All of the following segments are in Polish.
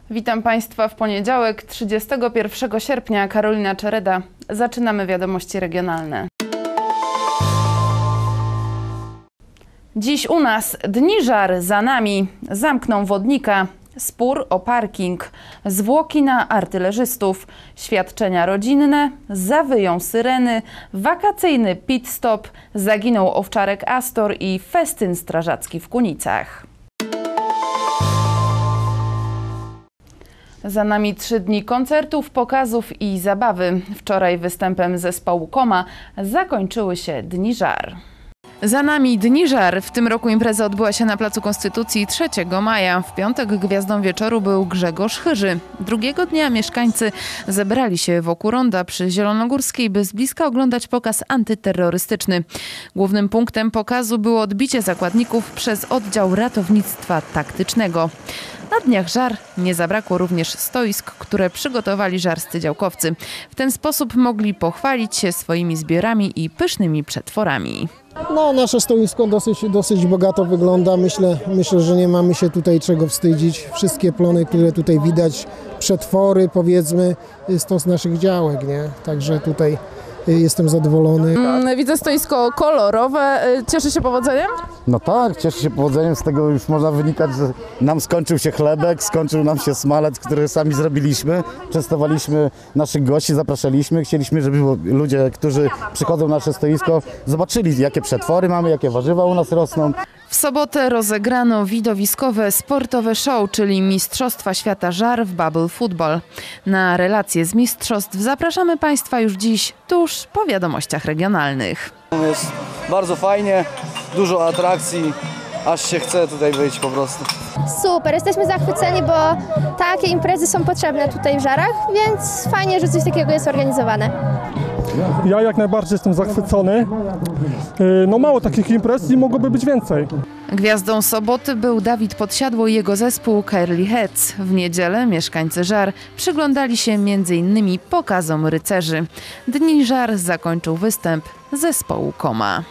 Witam Państwa w poniedziałek, 31 sierpnia. Karolina Czereda. Zaczynamy wiadomości regionalne. Dziś u nas dni żar za nami. Zamkną wodnika, spór o parking, zwłoki na artylerzystów, świadczenia rodzinne, zawyją syreny, wakacyjny pit stop, zaginął owczarek Astor i festyn strażacki w Kunicach. Za nami 3 dni koncertów, pokazów i zabawy. Wczoraj występem zespołu Koma zakończyły się dni żar. Za nami dni żar. W tym roku impreza odbyła się na Placu Konstytucji 3 maja. W piątek gwiazdą wieczoru był Grzegorz Chyży. Drugiego dnia mieszkańcy zebrali się wokół ronda przy Zielonogórskiej, by z bliska oglądać pokaz antyterrorystyczny. Głównym punktem pokazu było odbicie zakładników przez oddział ratownictwa taktycznego. Na dniach żar nie zabrakło również stoisk, które przygotowali żarscy działkowcy. W ten sposób mogli pochwalić się swoimi zbiorami i pysznymi przetworami. No, nasze stoisko dosyć bogato wygląda. Myślę, że nie mamy się tutaj czego wstydzić. Wszystkie plony, które tutaj widać, przetwory powiedzmy, jest to z naszych działek, nie? Także tutaj jestem zadowolony. Widzę stoisko kolorowe. Cieszy się powodzeniem? No tak, cieszę się powodzeniem. Z tego już można wynikać, że nam skończył się chlebek, skończył nam się smalec, który sami zrobiliśmy. Częstowaliśmy naszych gości, zapraszaliśmy. Chcieliśmy, żeby ludzie, którzy przychodzą na nasze stoisko, zobaczyli, jakie przetwory mamy, jakie warzywa u nas rosną. W sobotę rozegrano widowiskowe sportowe show, czyli Mistrzostwa Świata Żar w Bubble Football. Na relacje z mistrzostw zapraszamy Państwa już dziś, tuż po wiadomościach regionalnych. Jest bardzo fajnie, dużo atrakcji, aż się chce tutaj wyjść po prostu. Super, jesteśmy zachwyceni, bo takie imprezy są potrzebne tutaj w Żarach, więc fajnie, że coś takiego jest organizowane. Ja jak najbardziej jestem zachwycony. No mało takich imprez i mogłoby być więcej. Gwiazdą soboty był Dawid Podsiadło i jego zespół Curly Heads. W niedzielę mieszkańcy Żar przyglądali się m.in. pokazom rycerzy. Dni Żar zakończył występ zespołu Koma.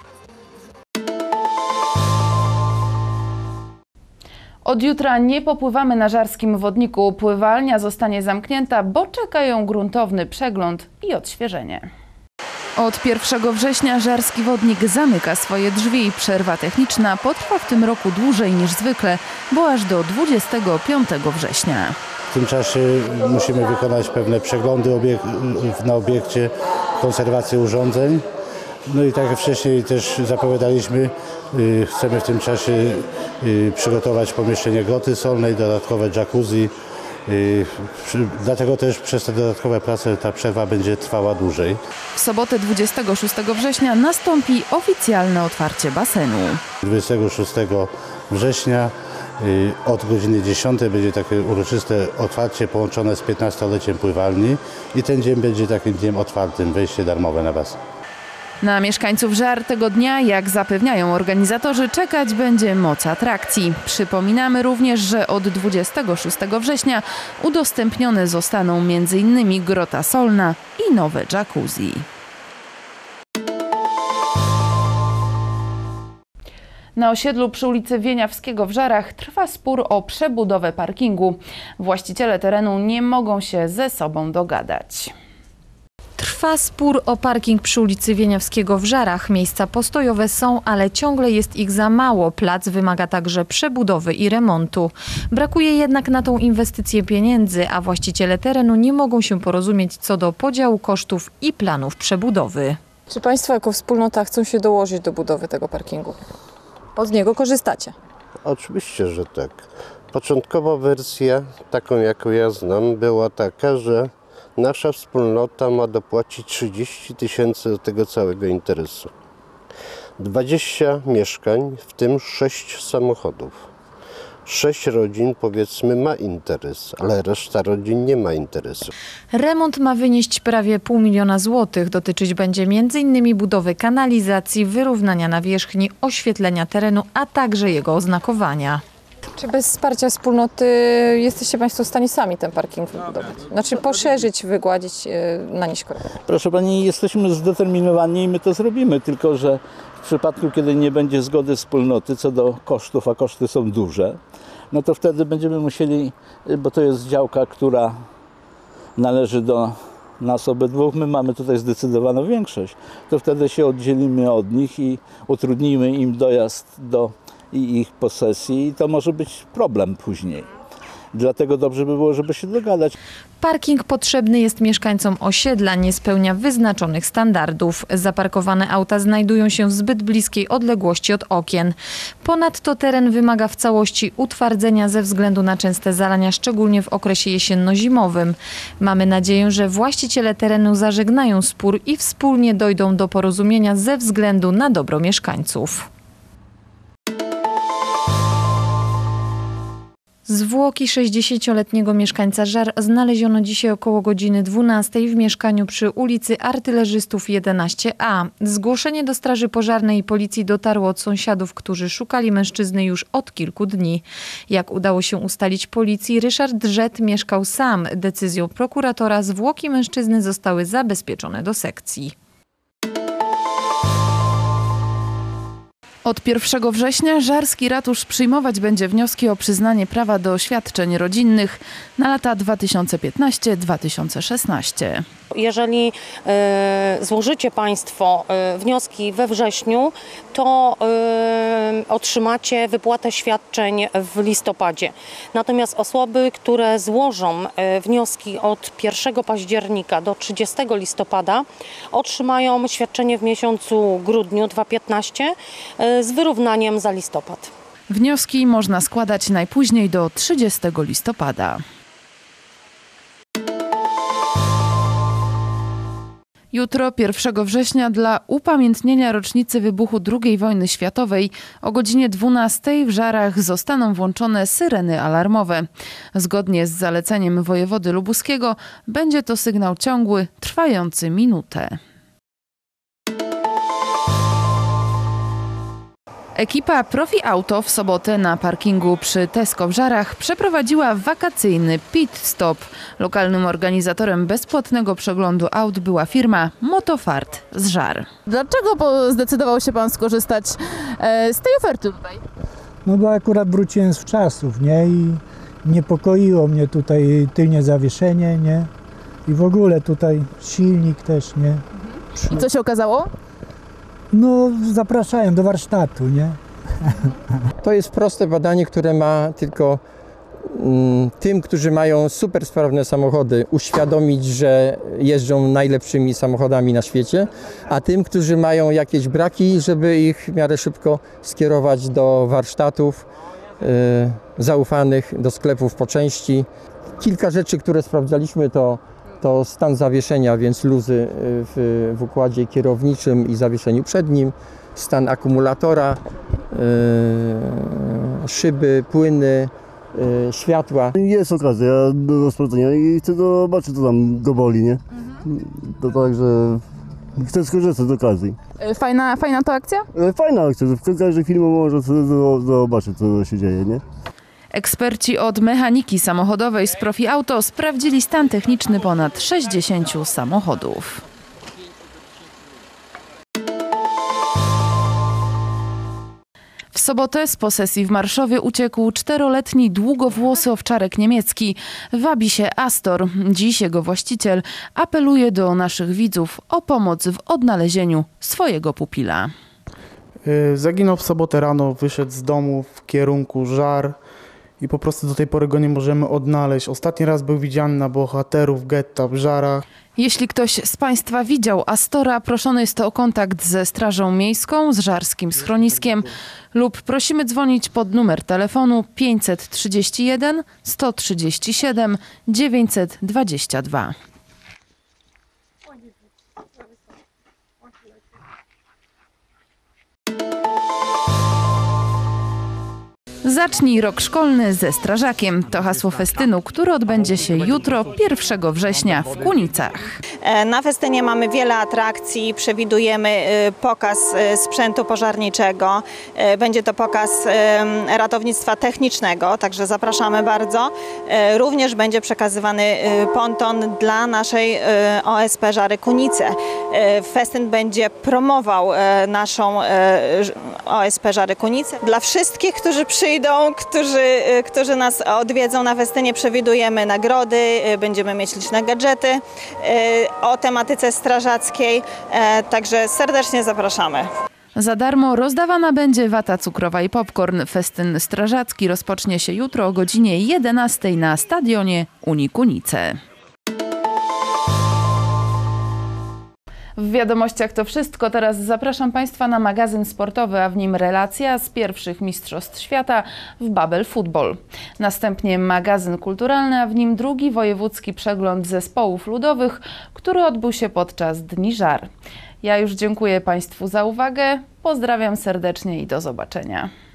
Od jutra nie popływamy na żarskim wodniku. Pływalnia zostanie zamknięta, bo czekają gruntowny przegląd i odświeżenie. Od 1 września żarski wodnik zamyka swoje drzwi. Przerwa techniczna potrwa w tym roku dłużej niż zwykle, bo aż do 25 września. W tym czasie musimy wykonać pewne przeglądy na obiekcie, konserwację urządzeń. No i tak jak wcześniej też zapowiadaliśmy, chcemy w tym czasie przygotować pomieszczenie groty solnej, dodatkowe jacuzzi. Dlatego też przez te dodatkowe prace ta przerwa będzie trwała dłużej. W sobotę 26 września nastąpi oficjalne otwarcie basenu. 26 września od godziny 10 będzie takie uroczyste otwarcie połączone z 15-leciem pływalni i ten dzień będzie takim dniem otwartym, wejście darmowe na basen. Na mieszkańców Żar tego dnia, jak zapewniają organizatorzy, czekać będzie moc atrakcji. Przypominamy również, że od 26 września udostępnione zostaną m.in. grota solna i nowe jacuzzi. Na osiedlu przy ulicy Wieniawskiego w Żarach trwa spór o przebudowę parkingu. Właściciele terenu nie mogą się ze sobą dogadać. Trwa spór o parking przy ulicy Wieniawskiego w Żarach. Miejsca postojowe są, ale ciągle jest ich za mało. Plac wymaga także przebudowy i remontu. Brakuje jednak na tą inwestycję pieniędzy, a właściciele terenu nie mogą się porozumieć co do podziału kosztów i planów przebudowy. Czy Państwo jako wspólnota chcą się dołożyć do budowy tego parkingu? Bo z niego korzystacie. Oczywiście, że tak. Początkowa wersja, taką jaką ja znam, była taka, że nasza wspólnota ma dopłacić 30 000 do tego całego interesu. 20 mieszkań, w tym 6 samochodów. 6 rodzin, powiedzmy, ma interes, ale reszta rodzin nie ma interesu. Remont ma wynieść prawie 500 000 złotych. Dotyczyć będzie m.in. budowy kanalizacji, wyrównania nawierzchni, oświetlenia terenu, a także jego oznakowania. Czy bez wsparcia wspólnoty jesteście Państwo w stanie sami ten parking wybudować? Znaczy poszerzyć, wygładzić, nanieść korektę? Proszę Pani, jesteśmy zdeterminowani i my to zrobimy, tylko że w przypadku, kiedy nie będzie zgody wspólnoty co do kosztów, a koszty są duże, no to wtedy będziemy musieli, bo to jest działka, która należy do nas obydwu, my mamy tutaj zdecydowaną większość, to wtedy się oddzielimy od nich i utrudnimy im dojazd do ich posesji i to może być problem później. Dlatego dobrze by było, żeby się dogadać. Parking potrzebny jest mieszkańcom osiedla, nie spełnia wyznaczonych standardów. Zaparkowane auta znajdują się w zbyt bliskiej odległości od okien. Ponadto teren wymaga w całości utwardzenia ze względu na częste zalania, szczególnie w okresie jesienno-zimowym. Mamy nadzieję, że właściciele terenu zażegnają spór i wspólnie dojdą do porozumienia ze względu na dobro mieszkańców. Zwłoki 60-letniego mieszkańca Żar znaleziono dzisiaj około godziny 12 w mieszkaniu przy ulicy Artylerzystów 11A. Zgłoszenie do Straży Pożarnej i Policji dotarło od sąsiadów, którzy szukali mężczyzny już od kilku dni. Jak udało się ustalić policji, Ryszard Drzet mieszkał sam. Decyzją prokuratora zwłoki mężczyzny zostały zabezpieczone do sekcji. Od 1 września żarski ratusz przyjmować będzie wnioski o przyznanie prawa do świadczeń rodzinnych na lata 2015-2016. Jeżeli złożycie Państwo wnioski we wrześniu, to otrzymacie wypłatę świadczeń w listopadzie. Natomiast osoby, które złożą wnioski od 1 października do 30 listopada, otrzymają świadczenie w miesiącu grudniu 2015 z wyrównaniem za listopad. Wnioski można składać najpóźniej do 30 listopada. Jutro, 1 września, dla upamiętnienia rocznicy wybuchu II wojny światowej o godzinie 12 w Żarach zostaną włączone syreny alarmowe. Zgodnie z zaleceniem wojewody lubuskiego będzie to sygnał ciągły, trwający minutę. Ekipa Profi Auto w sobotę na parkingu przy Tesco w Żarach przeprowadziła wakacyjny pit stop. Lokalnym organizatorem bezpłatnego przeglądu aut była firma Motofart z Żar. Dlaczego zdecydował się Pan skorzystać z tej oferty tutaj? No bo akurat wróciłem z czasów, nie? I niepokoiło mnie tutaj tylnie zawieszenie, nie? I w ogóle tutaj silnik też, nie? I co się okazało? No, zapraszają do warsztatu, nie? To jest proste badanie, które ma tylko tym, którzy mają super sprawne samochody, uświadomić, że jeżdżą najlepszymi samochodami na świecie, a tym, którzy mają jakieś braki, żeby ich w miarę szybko skierować do warsztatów zaufanych, do sklepów po części. Kilka rzeczy, które sprawdzaliśmy, to stan zawieszenia, więc luzy w układzie kierowniczym i zawieszeniu przednim, stan akumulatora, szyby, płyny, światła. Jest okazja do sprawdzenia i chcę zobaczyć, co tam go boli, nie? To także chcę skorzystać z okazji. Fajna to akcja? Fajna akcja, w każdym filmie może zobaczyć, co się dzieje, nie? Eksperci od mechaniki samochodowej z Profi Auto sprawdzili stan techniczny ponad 60 samochodów. W sobotę z posesji w Marszowie uciekł 4-letni długowłosy owczarek niemiecki. Wabi się Astor. Dziś jego właściciel apeluje do naszych widzów o pomoc w odnalezieniu swojego pupila. Zaginął w sobotę rano, wyszedł z domu w kierunku Żar i po prostu do tej pory go nie możemy odnaleźć. Ostatni raz był widziany na bohaterów getta w Żarach. Jeśli ktoś z Państwa widział Astora, proszony jest o kontakt ze Strażą Miejską, z żarskim schroniskiem lub prosimy dzwonić pod numer telefonu 531 137 922. Zacznij rok szkolny ze strażakiem. To hasło festynu, który odbędzie się jutro, 1 września w Kunicach. Na festynie mamy wiele atrakcji. Przewidujemy pokaz sprzętu pożarniczego. Będzie to pokaz ratownictwa technicznego, także zapraszamy bardzo. Również będzie przekazywany ponton dla naszej OSP Żary Kunice. Festyn będzie promował naszą OSP Żary Kunice. Dla wszystkich, którzy przyjdą przyjdą, którzy nas odwiedzą na festynie. Przewidujemy nagrody, będziemy mieć liczne gadżety o tematyce strażackiej, także serdecznie zapraszamy. Za darmo rozdawana będzie wata cukrowa i popcorn. Festyn strażacki rozpocznie się jutro o godzinie 11 na stadionie Unikunice. W wiadomościach to wszystko. Teraz zapraszam Państwa na magazyn sportowy, a w nim relacja z pierwszych mistrzostw świata w Babel Football. Następnie magazyn kulturalny, a w nim drugi wojewódzki przegląd zespołów ludowych, który odbył się podczas Dni Żar. Ja już dziękuję Państwu za uwagę, pozdrawiam serdecznie i do zobaczenia.